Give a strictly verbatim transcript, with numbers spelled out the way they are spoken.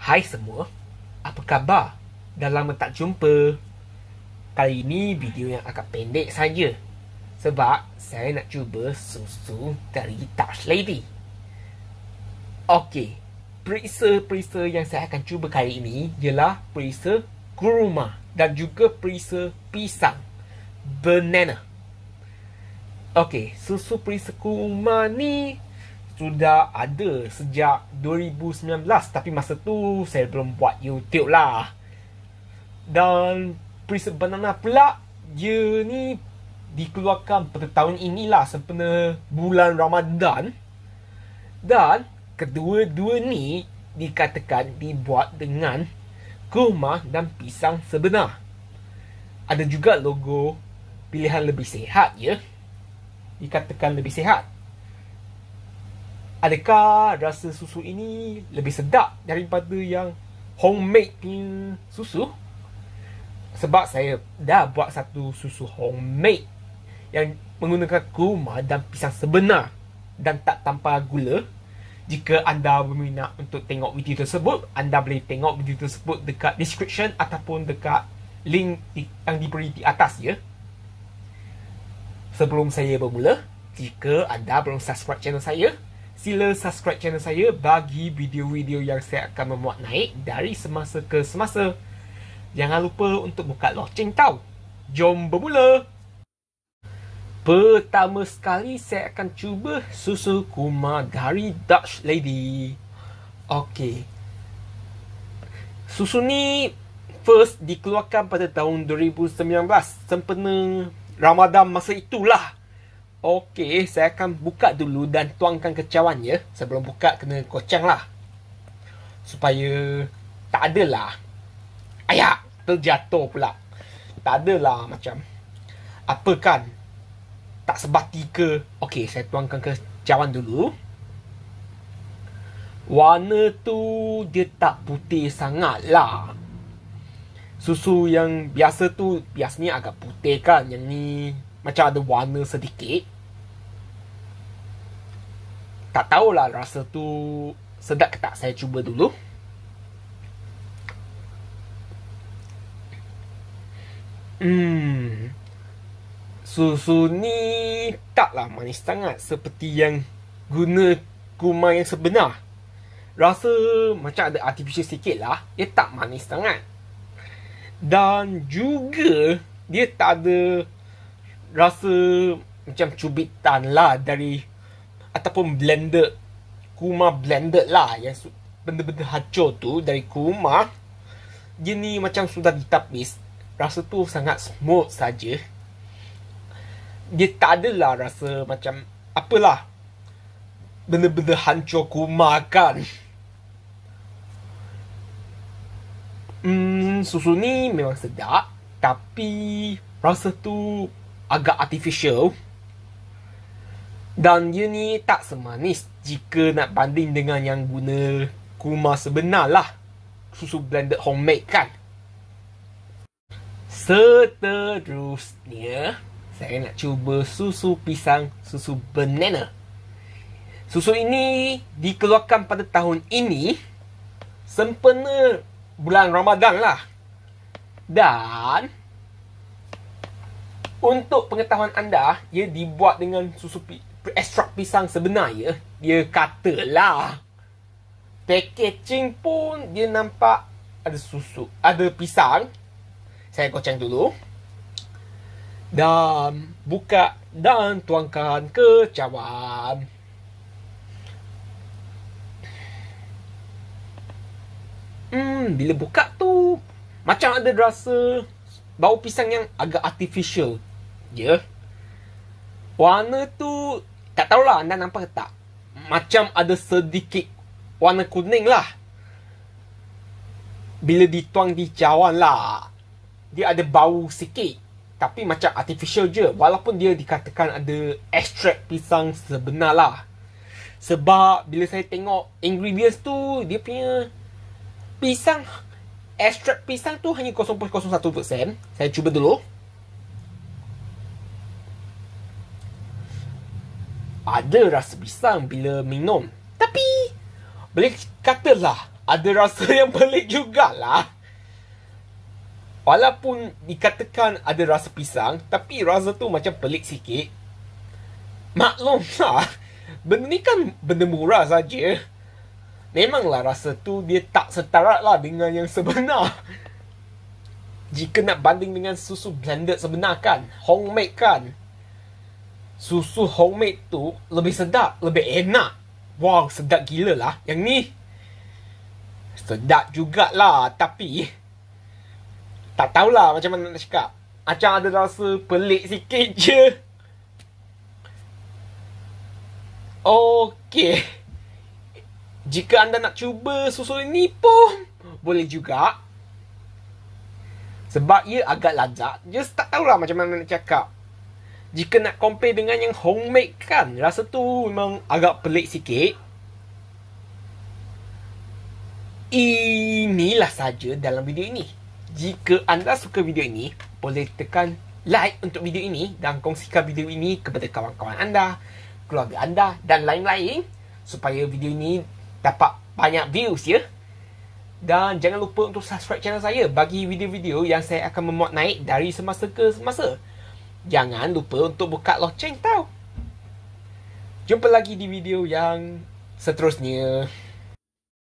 Hai semua, apa khabar? Dah lama tak jumpa. Kali ini video yang agak pendek saja, sebab saya nak cuba susu dari Dutch Lady. Okey, perisa-perisa yang saya akan cuba kali ini ialah perisa kurma dan juga perisa pisang, banana. Okey, susu perisa kurma ni sudah ada sejak dua ribu sembilan belas, tapi masa tu saya belum buat YouTube lah. Dan perisa banana pula, dia ni dikeluarkan pada tahun inilah sempena bulan Ramadan. Dan kedua-dua ni dikatakan dibuat dengan kurma dan pisang sebenar. Ada juga logo pilihan lebih sihat, ya. Dikatakan lebih sihat. Adakah rasa susu ini lebih sedap daripada yang homemade punya susu? Sebab saya dah buat satu susu homemade yang menggunakan kurma dan pisang sebenar dan tak tanpa gula. Jika anda berminat untuk tengok video tersebut, anda boleh tengok video tersebut dekat description ataupun dekat link yang diberi di atas, ya. Sebelum saya bermula, jika anda belum subscribe channel saya, sila subscribe channel saya bagi video-video yang saya akan memuat naik dari semasa ke semasa. Jangan lupa untuk buka loceng tau. Jom bermula. Pertama sekali saya akan cuba susu kurma dari Dutch Lady. Okey. Susu ni first dikeluarkan pada tahun dua ribu sembilan belas, sempena Ramadan masa itulah. Okey, saya akan buka dulu dan tuangkan kecauannya. Sebelum buka, kena kocang lah, supaya tak adalah ayak terjatuh pula. Tak adalah macam apa kan, tak sebati ke. Okey, saya tuangkan kecauan dulu. Warna tu dia tak putih sangat lah. Susu yang biasa tu biasanya agak putih kan. Yang ni macam ada warna sedikit. Tak tahulah rasa tu sedap ke tak. Saya cuba dulu. Hmm. Susu ni taklah manis sangat seperti yang guna kurma yang sebenar. Rasa macam ada artificial sikit lah. Dia tak manis sangat. Dan juga dia tak ada rasa macam cubitan lah dari ataupun blended, kurma blended lah, yang benda-benda hancur tu dari kurma. Dia ni macam sudah ditapis. Rasa tu sangat smooth saja. Dia tak adalah rasa macam apalah, benda-benda hancur kurma kan. Hmm, susu ni memang sedap, tapi rasa tu agak artificial. Dan dia ni tak semanis jika nak banding dengan yang guna kurma sebenar lah. Susu blended homemade kan. Seterusnya, saya nak cuba susu pisang, susu banana. Susu ini dikeluarkan pada tahun ini sempena bulan Ramadan lah. Dan untuk pengetahuan anda, ia dibuat dengan susu pi ekstrak pisang sebenar, ya. Dia katalah packaging pun dia nampak ada susu, ada pisang. Saya kocang dulu. Dan buka dan tuangkan ke cawan. Hmm, bila buka tu macam ada rasa bau pisang yang agak artificial, ya. Warna tu tak tahulah anda nampak ke tak, macam ada sedikit warna kuning lah. Bila dituang di cawan lah, dia ada bau sikit, tapi macam artificial je. Walaupun dia dikatakan ada ekstrak pisang sebenar lah. Sebab bila saya tengok ingredients tu, dia punya pisang, ekstrak pisang tu hanya kosong perpuluhan kosong satu peratus. Saya cuba dulu. Ada rasa pisang bila minum, tapi boleh katalah ada rasa yang pelik jugalah. Walaupun dikatakan ada rasa pisang, tapi rasa tu macam pelik sikit. Maklumlah, benda ni kan benda murah saja. Memanglah rasa tu dia tak setara lah dengan yang sebenar. Jika nak banding dengan susu blended sebenar kan, homemade kan, susu homemade tu lebih sedap, lebih enak. Wah, sedap gila lah. Yang ni sedap jugalah, tapi tak tahulah macam mana nak cakap. Macam ada rasa pelik sikit je. Okey, jika anda nak cuba susu ini pun boleh juga. Sebab ia agak lezat. Just tak tahulah macam mana nak cakap. Jika nak compare dengan yang homemade kan, rasa tu memang agak pelik sikit. Inilah saja dalam video ini. Jika anda suka video ini, boleh tekan like untuk video ini dan kongsikan video ini kepada kawan-kawan anda, keluarga anda dan lain-lain, supaya video ini dapat banyak views ya. Dan jangan lupa untuk subscribe channel saya bagi video-video yang saya akan memuat naik dari semasa ke semasa. Jangan lupa untuk buka loceng tau. Jumpa lagi di video yang seterusnya.